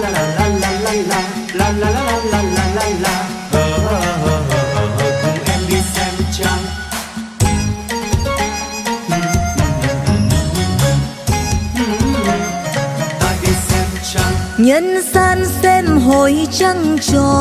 cùng em đi xem trăng. Ta đi xem trăng. Nhân gian xem hồi trăng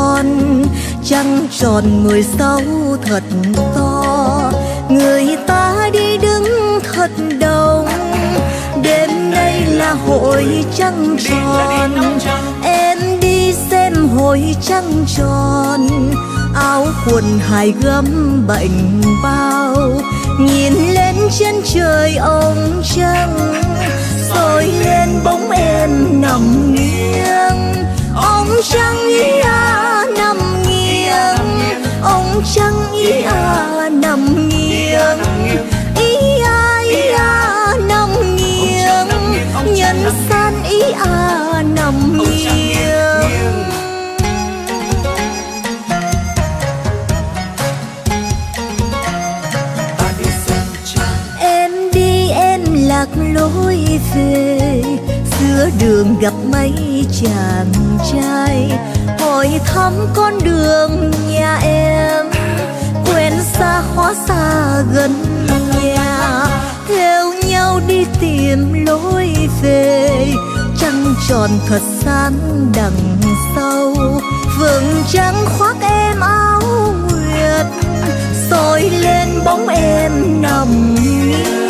tròn 16 thật to, người ta đi đứng thật đông. Đêm nay là hội trăng tròn, em đi xem hồi trăng tròn. Áo quần hai gấm bạnh bao, nhìn lên chân trời ông trăng, soi lên bóng em nằm nghiêng. Ông trăng ý à nằm nghiêng, ông trăng ý à nằm nghiêng, ý à nằm nghiêng, nhân gian ý à nằm nghiêng. Em đi em lạc lối về, giữa đường gặp mấy chàng trai, hỏi thăm con đường nhà em. Quen xa hóa xa gần nhà, theo nhau đi tìm lối về. Trăng tròn thật sáng đằng sau, vầng trăng khoác em áo nguyệt, soi lên bóng em nằm nghiêng.